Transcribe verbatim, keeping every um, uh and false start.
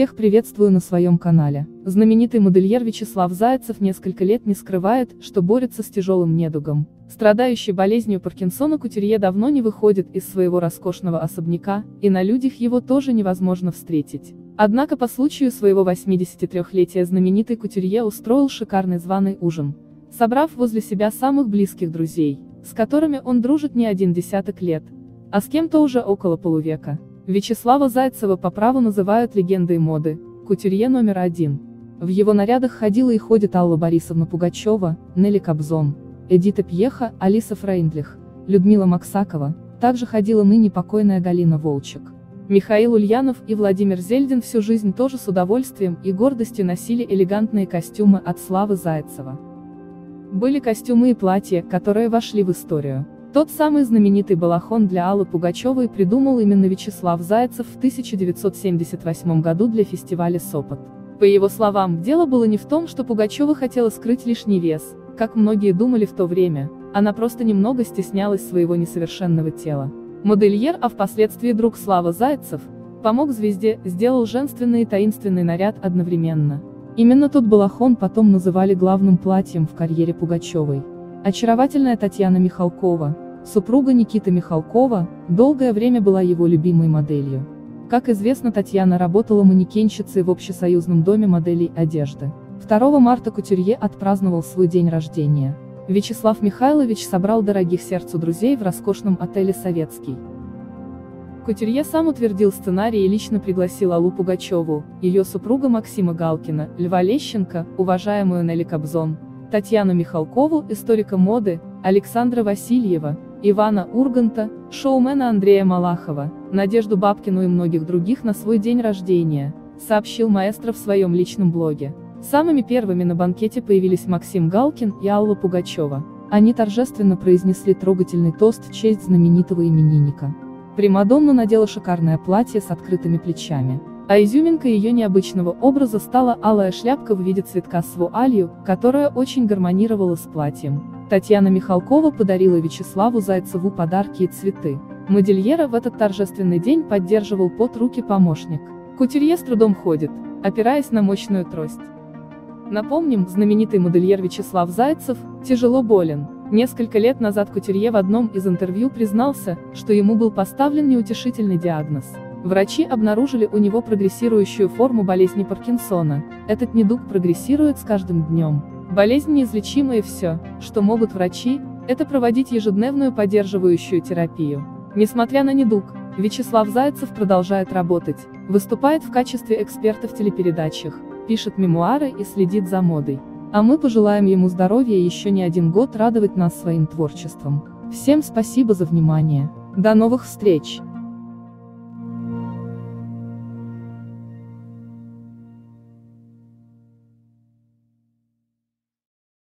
Всех приветствую на своем канале. Знаменитый модельер Вячеслав Зайцев несколько лет не скрывает, что борется с тяжелым недугом. Страдающий болезнью Паркинсона кутюрье давно не выходит из своего роскошного особняка, и на людях его тоже невозможно встретить. Однако по случаю своего восьмидесятитрёхлетия знаменитый кутюрье устроил шикарный званый ужин, собрав возле себя самых близких друзей, с которыми он дружит не один десяток лет, а с кем-то уже около полувека. Вячеслава Зайцева по праву называют легендой моды, кутюрье номер один. В его нарядах ходила и ходит Алла Борисовна Пугачева, Нелли Кобзон, Эдита Пьеха, Алиса Фрейндлих, Людмила Максакова, также ходила ныне покойная Галина Волчек. Михаил Ульянов и Владимир Зельдин всю жизнь тоже с удовольствием и гордостью носили элегантные костюмы от Славы Зайцева. Были костюмы и платья, которые вошли в историю. Тот самый знаменитый балахон для Аллы Пугачевой придумал именно Вячеслав Зайцев в тысяча девятьсот семьдесят восьмом году для фестиваля Сопот. По его словам, дело было не в том, что Пугачева хотела скрыть лишний вес, как многие думали в то время, она просто немного стеснялась своего несовершенного тела. Модельер, а впоследствии друг Слава Зайцев, помог звезде, сделал женственный и таинственный наряд одновременно. Именно тот балахон потом называли главным платьем в карьере Пугачевой. Очаровательная Татьяна Михалкова, супруга Никиты Михалкова, долгое время была его любимой моделью. Как известно, Татьяна работала манекенщицей в общесоюзном доме моделей одежды. второго марта кутюрье отпраздновал свой день рождения. Вячеслав Михайлович собрал дорогих сердцу друзей в роскошном отеле «Советский». Кутюрье сам утвердил сценарий и лично пригласил Аллу Пугачеву, ее супруга Максима Галкина, Льва Лещенко, уважаемую Нелли Кобзон, Татьяну Михалкову, историка моды, Александра Васильева, Ивана Урганта, шоумена Андрея Малахова, Надежду Бабкину и многих других на свой день рождения, сообщил маэстро в своем личном блоге. Самыми первыми на банкете появились Максим Галкин и Алла Пугачева. Они торжественно произнесли трогательный тост в честь знаменитого именинника. Примадонна надела шикарное платье с открытыми плечами. А изюминкой ее необычного образа стала алая шляпка в виде цветка с вуалью, которая очень гармонировала с платьем. Татьяна Михалкова подарила Вячеславу Зайцеву подарки и цветы. Модельера в этот торжественный день поддерживал под руки помощник. Кутюрье с трудом ходит, опираясь на мощную трость. Напомним, знаменитый модельер Вячеслав Зайцев тяжело болен. Несколько лет назад кутюрье в одном из интервью признался, что ему был поставлен неутешительный диагноз. Врачи обнаружили у него прогрессирующую форму болезни Паркинсона. Этот недуг прогрессирует с каждым днем. Болезнь неизлечима, и все, что могут врачи, это проводить ежедневную поддерживающую терапию. Несмотря на недуг, Вячеслав Зайцев продолжает работать, выступает в качестве эксперта в телепередачах, пишет мемуары и следит за модой. А мы пожелаем ему здоровья и еще не один год радовать нас своим творчеством. Всем спасибо за внимание. До новых встреч!